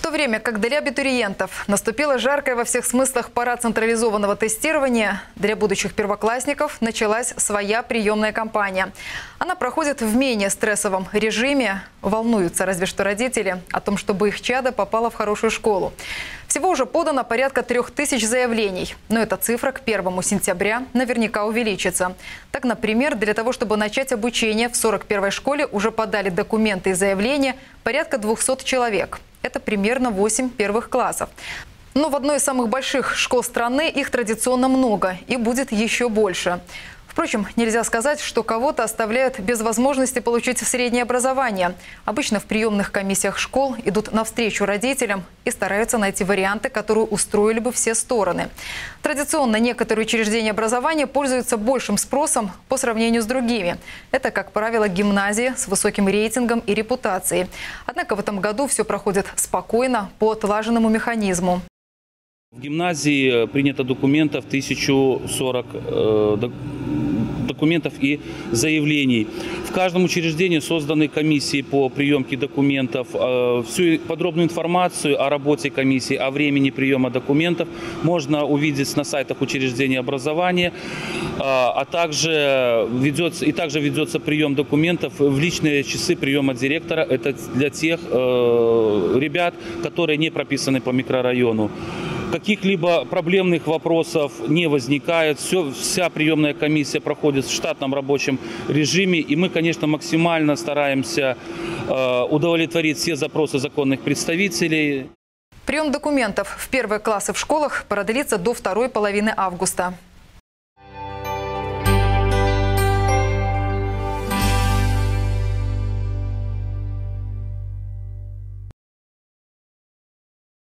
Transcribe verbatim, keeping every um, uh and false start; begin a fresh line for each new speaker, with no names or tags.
то время как для абитуриентов наступила жаркая во всех смыслах пора централизованного тестирования, для будущих первоклассников началась своя приемная кампания. Она проходит в менее стрессовом режиме. Волнуются разве что родители о том, чтобы их чадо попало в хорошую школу. Всего уже подано порядка трех тысяч заявлений. Но эта цифра к первому сентября наверняка увеличится. Так, например, для того, чтобы начать обучение в сорок первой школе, уже подали документы и заявления порядка двухсот человек. Это примерно восемь первых классов. Но в одной из самых больших школ страны их традиционно много и будет еще больше. Впрочем, нельзя сказать, что кого-то оставляют без возможности получить среднее образование. Обычно в приемных комиссиях школ идут навстречу родителям и стараются найти варианты, которые устроили бы все стороны. Традиционно некоторые учреждения образования пользуются большим спросом по сравнению с другими. Это, как правило, гимназии с высоким рейтингом и репутацией. Однако в этом году все проходит спокойно, по отлаженному механизму.
В гимназии принято документов тысяча сорок э, документов и заявлений. В каждом учреждении созданы комиссии по приемке документов. Э, всю подробную информацию о работе комиссии, о времени приема документов можно увидеть на сайтах учреждения образования, э, а также ведется, и также ведется прием документов в личные часы приема директора. Это для тех э, ребят, которые не прописаны по микрорайону. Каких-либо проблемных вопросов не возникает. Все, вся приемная комиссия проходит в штатном рабочем режиме. И мы, конечно, максимально стараемся э, удовлетворить все запросы законных представителей.
Прием документов в первые классы в школах продлится до второй половины августа.